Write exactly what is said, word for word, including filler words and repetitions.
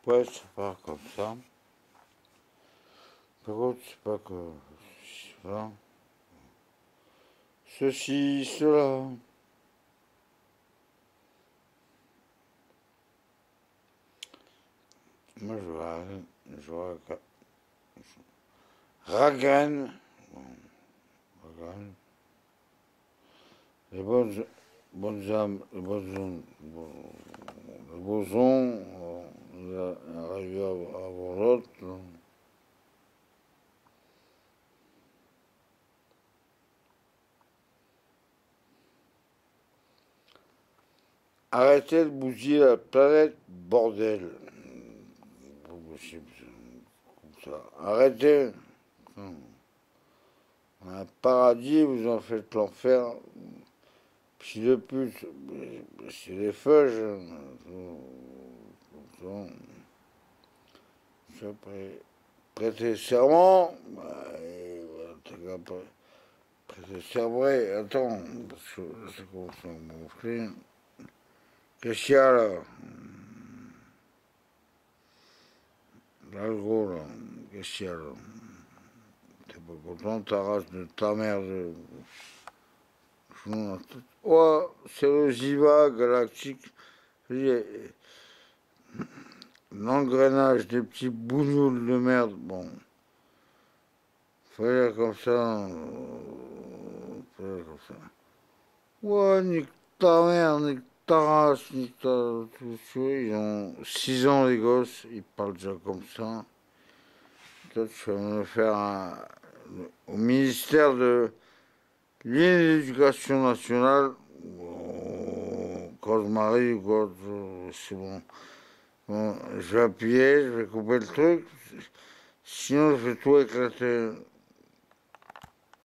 Ouais, c'est pas comme ça. Par contre, c'est pas que. Voilà. Ceci, cela. Moi, je vois. Je vois. Ragan. Bon, Ragan. Les bonnes, bonnes âmes, les bonnes, les bosons, euh, arrivé à, à voir l'autre. Arrêtez de bousiller la planète, bordel. Pas possible, comme ça. Arrêtez. Un paradis, vous en faites l'enfer. Puis de plus, c'est les feuilles. Après, prêter serment. Bah, prêter serment, attends, parce que c'est comme ça, mon frère. Qu'est-ce qu'il y a là? Là, le gros, là. Qu'est-ce qu'il y a là? T'es pas content, ta race de ta mère de. Ouais, c'est le Ziva galactique. L'engrenage des petits bougnoules de merde, bon. Faut dire comme ça. euh, Faut dire comme ça. Ouais, nique ta mère, nique ta race, nique ta. Tout ça. Ils ont six ans, les gosses, ils parlent déjà comme ça. Toi, tu vas me faire un. Au ministère de l'éducation nationale, quand je marie ou quand c'est bon. Bon, je vais appuyer, je vais couper le truc, sinon je vais tout éclater.